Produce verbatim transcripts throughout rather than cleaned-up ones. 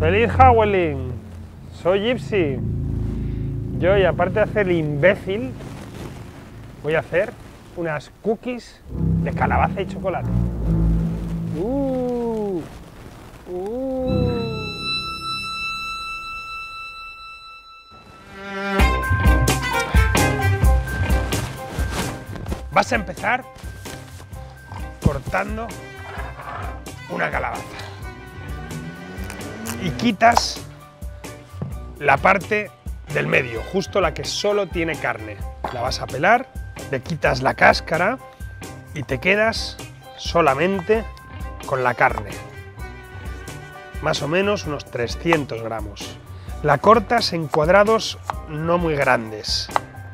¡Feliz Halloween! Soy Gypsy. Yo, y aparte de hacer el imbécil, voy a hacer unas cookies de calabaza y chocolate. Uh, uh. Vas a empezar cortando una calabaza y quitas la parte del medio, justo la que solo tiene carne. La vas a pelar, le quitas la cáscara y te quedas solamente con la carne, más o menos unos trescientos gramos. La cortas en cuadrados no muy grandes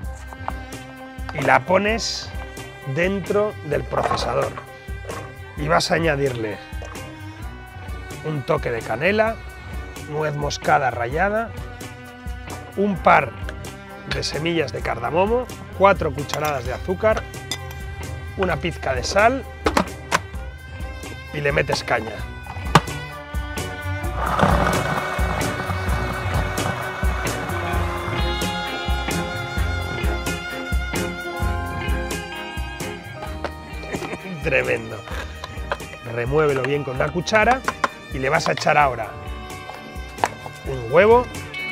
y la pones dentro del procesador y vas a añadirle un toque de canela, nuez moscada rallada, un par de semillas de cardamomo, cuatro cucharadas de azúcar, una pizca de sal y le metes caña. Tremendo. Remuévelo bien con una cuchara y le vas a echar ahora un huevo,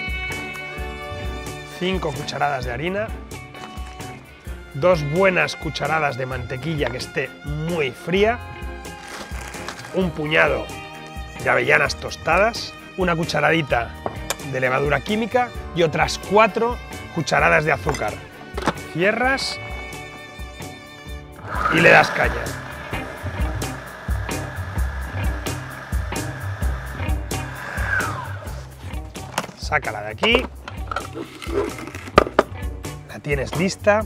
cinco cucharadas de harina, dos buenas cucharadas de mantequilla que esté muy fría, un puñado de avellanas tostadas, una cucharadita de levadura química y otras cuatro cucharadas de azúcar. Cierras y le das caña. Sácala de aquí. La tienes lista.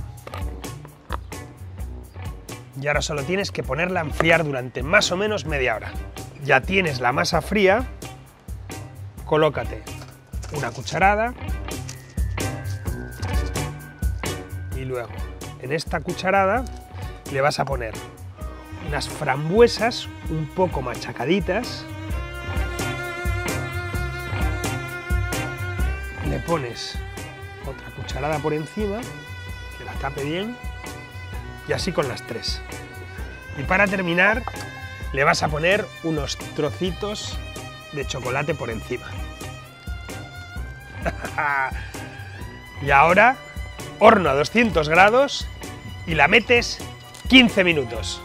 Y ahora solo tienes que ponerla a enfriar durante más o menos media hora. Ya tienes la masa fría. Colócate una cucharada. Y luego, en esta cucharada, le vas a poner unas frambuesas un poco machacaditas. Le pones otra cucharada por encima, que la tape bien, y así con las tres. Y para terminar, le vas a poner unos trocitos de chocolate por encima. Y ahora, horno a doscientos grados y la metes quince minutos.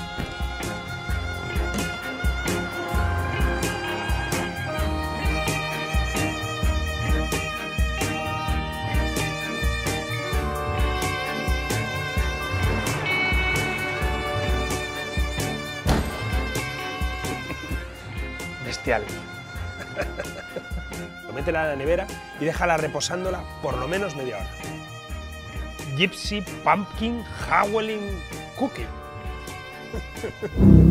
Bestial. Métela a la nevera y déjala reposándola por lo menos media hora. Gypsy Pumpkin Halloween Cookie.